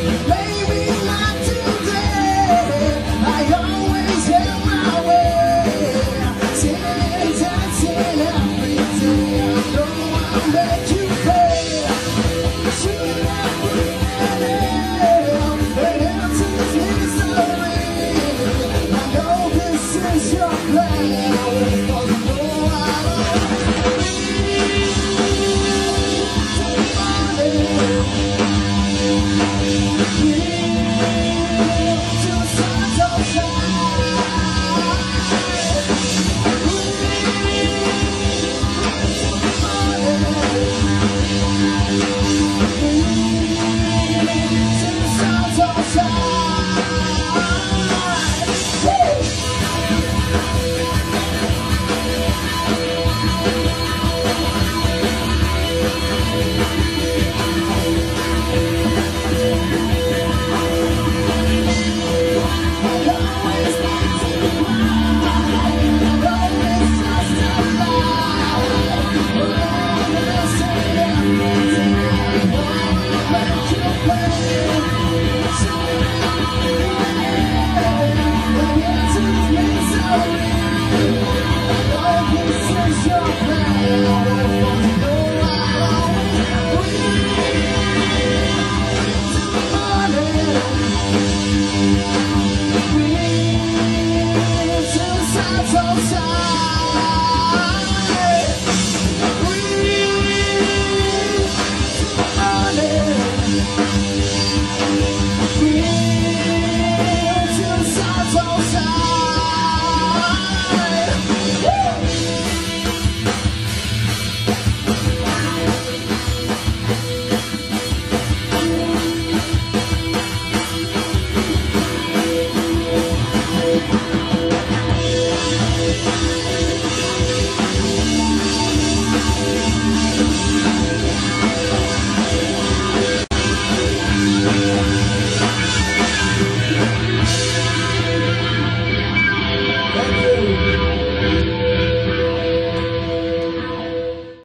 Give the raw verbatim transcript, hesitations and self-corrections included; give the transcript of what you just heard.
Maybe not today. I always have my way. Ten dancing every day. I know I'll make you pay. Should I bring it in? It answers mystery. I know this is your plan. Cause you know I don't want it.